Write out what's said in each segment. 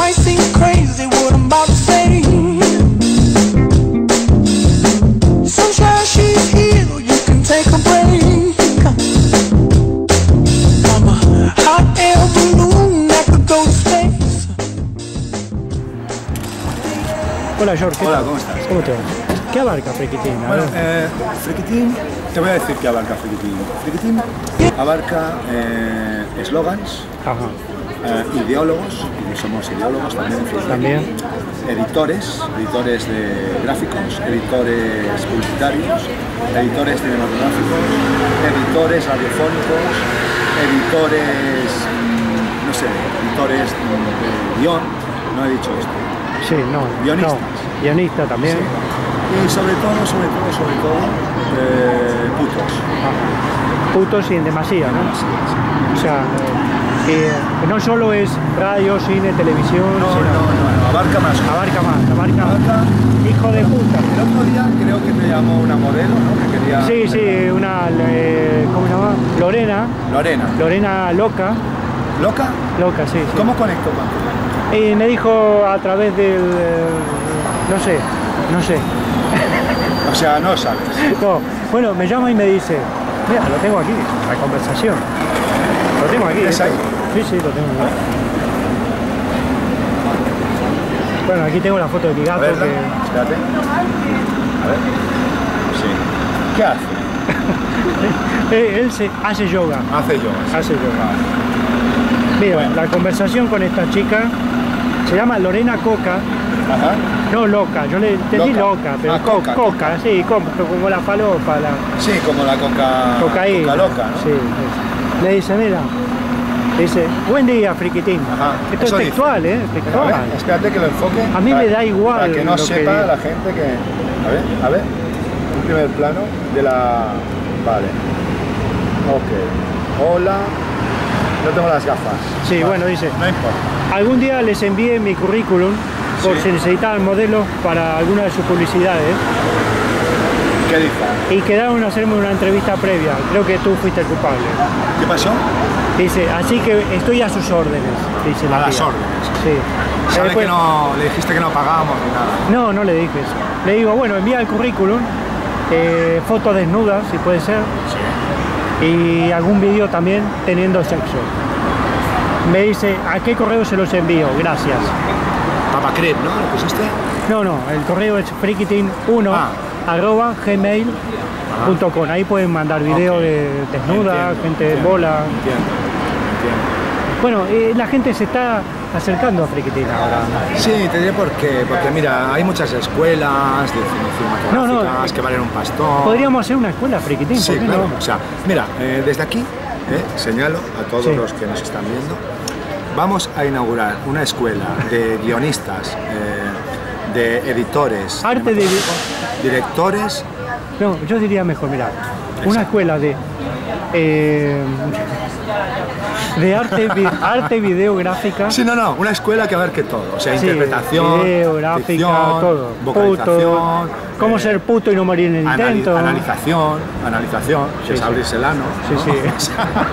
might seem crazy what I'm about to say. Sunshine, she's here, you can take a break. I'm a hot air balloon that could go to space. Hola George. Hola, ¿cómo estás? ¿Cómo te va? ¿Qué abarca Frikitin? Bueno, Frikitin, te voy a decir qué abarca Frikitin. Frikitin abarca eslogans, ideólogos, y somos ideólogos también, También. editores de gráficos, editores publicitarios, editores cinematográficos, editores radiofónicos, editores, no sé, editores de guión, no he dicho esto. Sí, no. Guionistas. No. Guionista también. Sí. Y sobre todo, putos. Putos y en demasía, ¿no? O sea, que no solo es radio, cine, televisión, No, abarca más. Abarca hijo de puta. El otro día creo que te llamó una modelo, ¿no? Que quería... Sí, una, ¿cómo se llama? Lorena Loca. ¿Loca? Loca, sí. ¿Cómo conecto con Y me dijo a través del, no sé. O sea, no sabes. No, bueno, me llama y me dice, mira, lo tengo aquí, la conversación. Lo tengo aquí. ¿Es ahí? Sí, lo tengo aquí. Bueno, aquí tengo la foto de mi gato. Espérate. A ver. Sí. ¿Qué hace? Él hace yoga. Hace yoga. Mira, Bueno. la conversación con esta chica se llama Lorena Coca. Ajá. No loca, yo le entendí loca, pero coca, sí, como la falopa, Sí, como la cocaína. Coca loca, ¿no? Sí. Le dice, mira, dice, buen día, Frikitin. Ajá. Esto Eso es textual, dice. textual. A ver, espérate que lo enfoque. A mí me da igual Para que no lo sepa que- la gente que... A ver. Un primer plano de la... Vale. Ok. Hola. No tengo las gafas. Sí, Vale. bueno, dice, No importa. algún día les envié mi currículum por Sí. si necesitaban modelos para alguna de sus publicidades ¿Qué dice? y quedaron en hacerme una entrevista previa. Creo que tú fuiste el culpable. ¿Qué pasó? Dice, así que estoy a sus órdenes, dice la A las tía. órdenes. Sí. Sabe Después- que no... Le dijiste que no pagábamos ni nada. No le dije eso. Le digo, bueno, envía el currículum, fotos desnudas, si puede ser, y algún vídeo también teniendo sexo. Me dice, ¿a qué correo se los envío? Gracias. Papacrep, ¿no? ¿Lo pusiste? No, el correo es frikitin1 @gmail.com. Ahí pueden mandar videos de desnuda, gente en bola. Entiendo. Bueno, la gente se está acercando a Frikitin ahora. Sí, te diré por qué. Porque mira, hay muchas escuelas de cinematográficas que valen un pastón. Podríamos hacer una escuela Frikitin, Sí, ¿por qué claro. no? O sea, mira, desde aquí señalo a todos Sí. los que nos están viendo, vamos a inaugurar una escuela de guionistas, de editores, Arte de- directores. No, yo diría mejor, mira, una escuela de arte videográfica. Sí, no, una escuela que abarque todo, o sea, Sí, interpretación, video, gráfica, ficción, todo. vocalización, Cómo ser puto y no morir en el intento. analización, que es sí. abrirse el ano. Sí, ¿no? sí.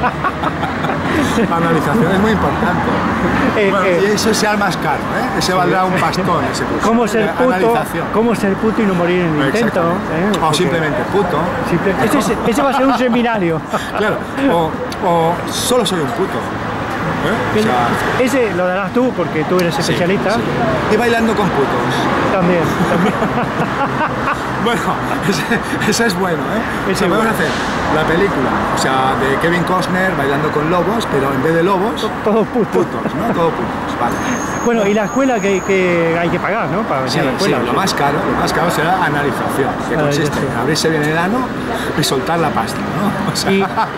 La analización es muy importante. Bueno, y eso sea más caro, ¿eh? Ese valdrá un pastón, ese curso. Cómo ser Analización. puto y no morir en el intento. Exactamente. O Porque simplemente puto. ese va a ser un seminario. Claro, o solo soy un puto. ¿eh? O sea, Ese lo darás tú porque tú eres especialista. sí. Y bailando con putos. También. Bueno, ese es bueno, ¿eh? Ese Podemos bueno. hacer la película, o sea, de Kevin Costner bailando con lobos, pero en vez de lobos, Todos putos. putos, ¿no? Todo putos, vale. Bueno, y la escuela que hay que pagar, ¿no? Para venir Sí, a la escuela. lo más caro será analización, que consiste en abrirse bien el ano y soltar la pasta, ¿no? O sea,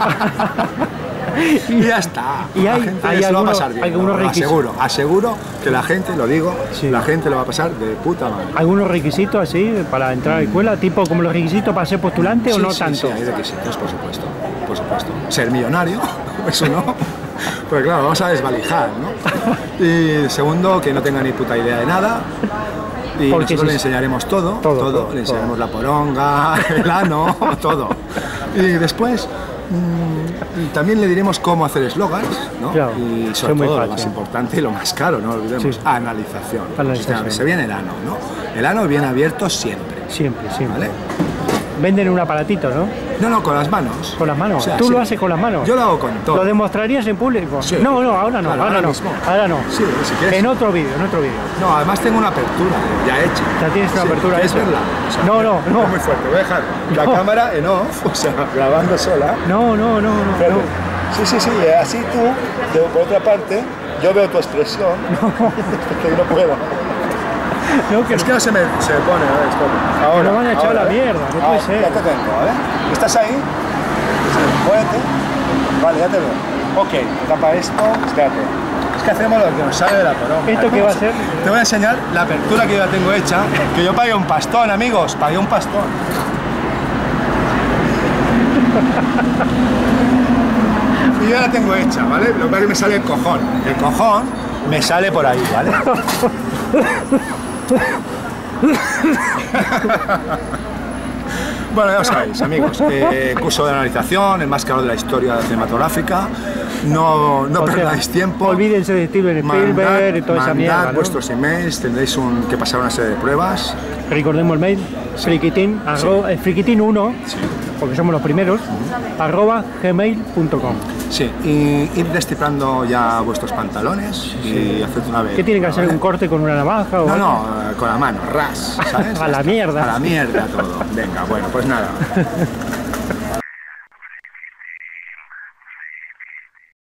y ya está. Y La hay gente se lo va a pasar bien. algunos ¿no? requisitos. Aseguro que la gente, lo digo, Sí. la gente lo va a pasar de puta madre. ¿Algunos requisitos así para entrar a la escuela? ¿Tipo como los requisitos para ser postulante o no Sí, tanto? Sí, hay requisitos, por supuesto. Ser millonario, eso no. Pues claro, vamos a desvalijar, ¿no? Y segundo, que no tenga ni puta idea de nada. Y Porque nosotros le enseñaremos todo. Le enseñaremos la poronga, el ano, todo. Y después, Y también le diremos cómo hacer eslogans, ¿no? Claro, y es sobre muy todo lo fácil. más importante y lo más caro, no lo olvidemos, Sí. analización. Analización. O sea, se viene el ano, ¿no? El ano bien abierto siempre, Siempre, siempre. ¿vale? Venden un aparatito, ¿no? No, con las manos. Con las manos. O sea, ¿Tú sí. lo haces con las manos? Yo lo hago con todo. ¿Lo demostrarías en público? Sí. No, ahora no, Claro, ahora no. mismo. Ahora no. Sí, si quieres. En otro vídeo, en otro vídeo. No, además tengo una apertura ya hecha. Ya tienes una Sí, apertura ¿quieres hecha. verla? O sea, No. Es muy fuerte. Voy a dejar la No. cámara en off, o sea, grabando sola. No. Espérate. Sí, así tú, por otra parte, yo veo tu expresión. Que no puedo. No, que Es que no se me pone, a ver, espera. Ahora, nos van a echar ahora, la mierda, no puede ser. Ya te tengo, ¿vale? ¿Estás ahí? Sí, muévete. Vale, ya te veo. Ok, tapa esto, espérate. Es que hacemos lo que nos sale de la poronga. ¿Esto qué va a ser? Te voy a enseñar la apertura que yo ya tengo hecha, que yo pagué un pastón, amigos, pagué un pastón. Y yo ya la tengo hecha, ¿vale? Lo que pasa es que me sale el cojón. El cojón me sale por ahí, ¿vale? Bueno, ya lo sabéis, amigos, curso de analización, el más caro de la historia cinematográfica. No O sea, perdáis tiempo. Olvídense de Steven Spielberg y toda esa mierda, ¿no? Vuestros emails, tendréis que pasar una serie de pruebas. Recordemos el mail, friquitín, friquitín1, porque somos los primeros, @gmail.com. Sí, y ir destipando ya vuestros pantalones y haced una vez. ¿Qué tienen que hacer? ¿vale? ¿Un corte con una navaja o algo? No, con la mano, ras, ¿sabes? A la mierda. A la mierda todo. Venga, bueno, pues nada.